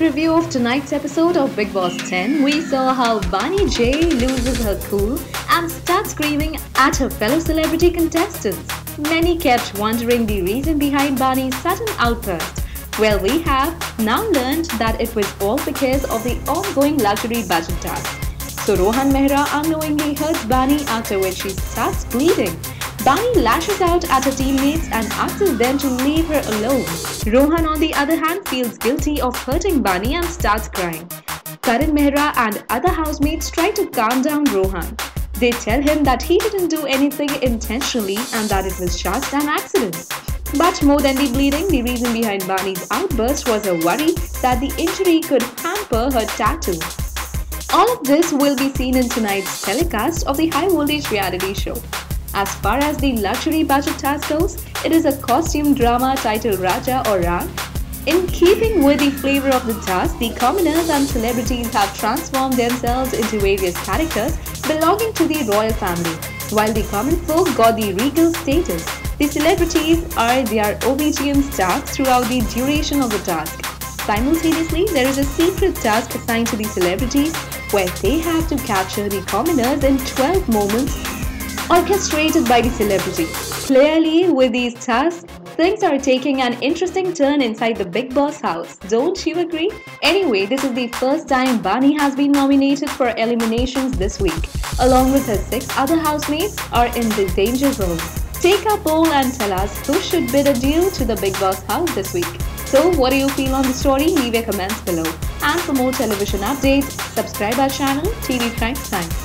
preview of tonight's episode of Bigg Boss 10, we saw how Bani J loses her cool and starts screaming at her fellow celebrity contestants. Many kept wondering the reason behind Bani's sudden outburst. Well, we have now learned that it was all because of the ongoing luxury budget task. So Rohan Mehra unknowingly hurts Bani, after which she starts bleeding. Bani lashes out at her teammates and asks them to leave her alone. Rohan, on the other hand, feels guilty of hurting Bani and starts crying. Karan Mehra and other housemates try to calm down Rohan. They tell him that he didn't do anything intentionally and that it was just an accident. But more than the bleeding, the reason behind Bani's outburst was a worry that the injury could hamper her tattoo. All of this will be seen in tonight's telecast of the high voltage reality show. As far as the luxury budget task goes, it is a costume drama titled Raja or Rang. In keeping with the flavor of the task, the commoners and celebrities have transformed themselves into various characters belonging to the royal family, while the common folk got the regal status. The celebrities are their obedient staff throughout the duration of the task. Simultaneously, there is a secret task assigned to the celebrities where they have to capture the commoners in 12 moments orchestrated by the celebrity. Clearly, with these tasks, things are taking an interesting turn inside the Bigg Boss house. Don't you agree? Anyway, this is the first time Bani has been nominated for eliminations this week, along with her 6 other housemates are in the danger zone. Take a poll and tell us who should bid adieu to the Bigg Boss house this week. So, what do you feel on the story? Leave your comments below. And for more television updates, subscribe our channel TV Crime Time.